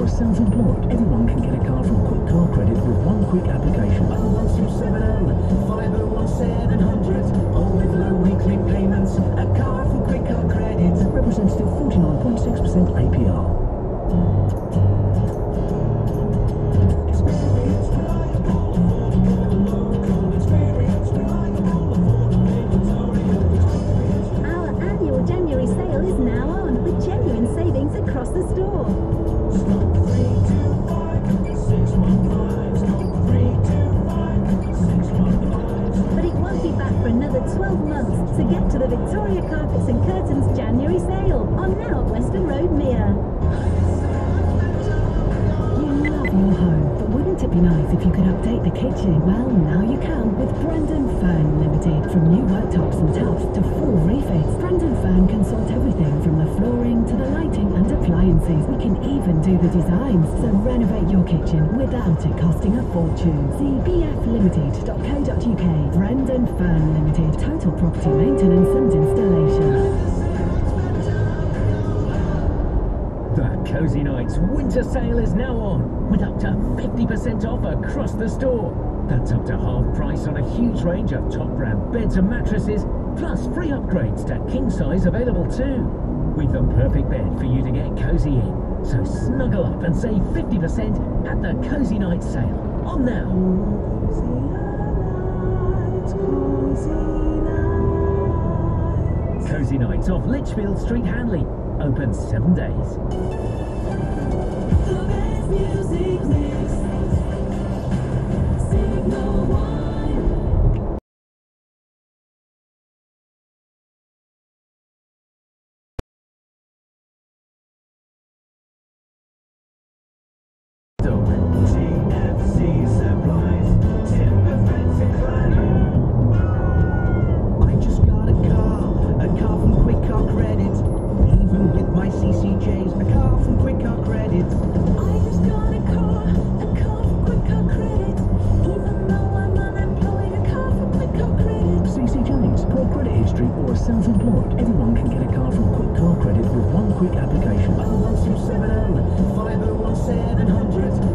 or self-employed, everyone can get a car from Quick Car Credit with one quick application. 01270 501 all with low weekly payments. A car from Quick Car Credit. Representative 49.6% APR. Across the store. But it won't be back for another 12 months, so get to the Victoria Carpets and Curtains January sale on now at Western Road, Mere. You love your home, but wouldn't it be nice if you could update the kitchen? Well, now you can with Brendan Fern Limited. From new worktops and tubs to full refits, Brendan Fern can sort everything from the flooring to the lighting and appliances. We can even do the designs, so renovate your kitchen without it costing a fortune. See bflimited.co.uk. Brendan Fern Limited. Total property maintenance and installation. The Cozy Nights winter sale is now on, with up to 50% off across the store. That's up to half price on a huge range of top brand beds and mattresses, plus free upgrades to king size available too. We've the perfect bed for you to get cozy in, so snuggle up and save 50% at the Cozy Nights sale. On now. Cozy Nights off Lichfield Street, Hanley. Open 7 days. Or self-employed, everyone can get a car from Quick Car Credit with one quick application. 01270 501